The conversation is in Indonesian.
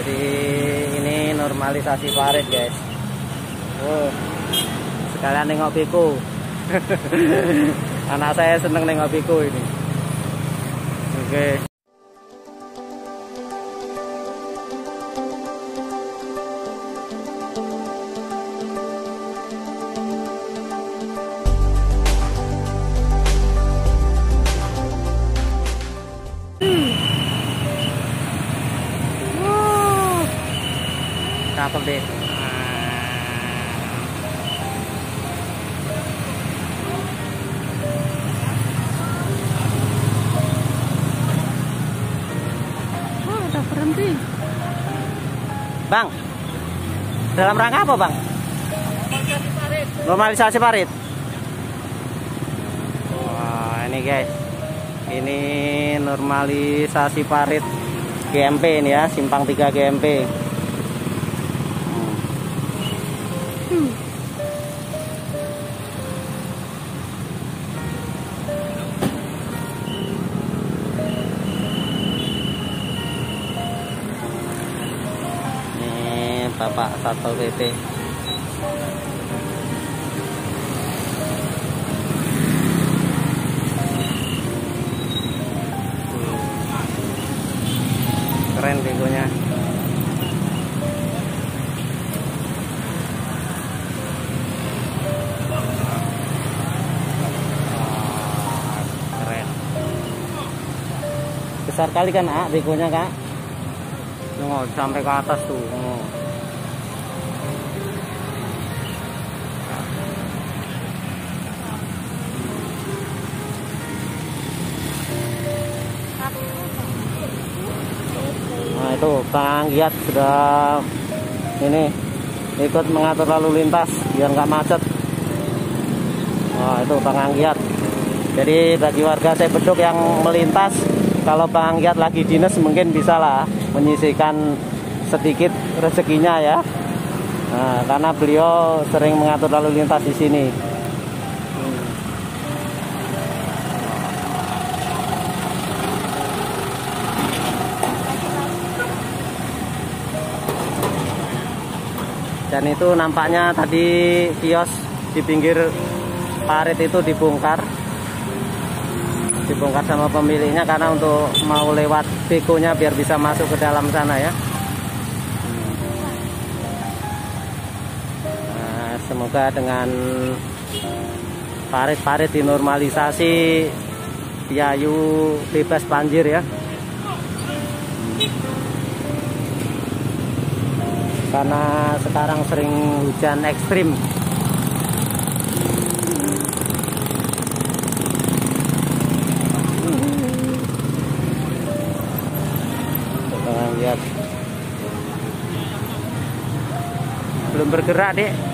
Jadi ini normalisasi parit guys. Sekalian nengok beko. Anak saya seneng nengok beko ini. Oke. Cakep deh. Udah berhenti. Bang, dalam rangka apa bang? Normalisasi parit. Wah ini guys, ini normalisasi parit GMP ini ya, simpang 3 GMP. Bapak Satpol PP. Keren begonya. Keren. Besar kali kan begonya kak. Oh, sampai ke atas tuh. Nah itu Kang Giat sudah ini ikut mengatur lalu lintas biar nggak macet. Wah itu Kang Giat. Jadi bagi warga Saya Beduk yang melintas, kalau Kang Giat lagi dinas mungkin bisa lah menyisihkan sedikit rezekinya ya. Nah, karena beliau sering mengatur lalu lintas di sini. Dan itu nampaknya tadi kios di pinggir parit itu dibongkar sama pemiliknya karena untuk mau lewat bekonya biar bisa masuk ke dalam sana ya. Nah, semoga dengan parit-parit dinormalisasi, Yayu bebas banjir ya. Karena sekarang sering hujan ekstrim. Coba lihat. Belum bergerak, Dek.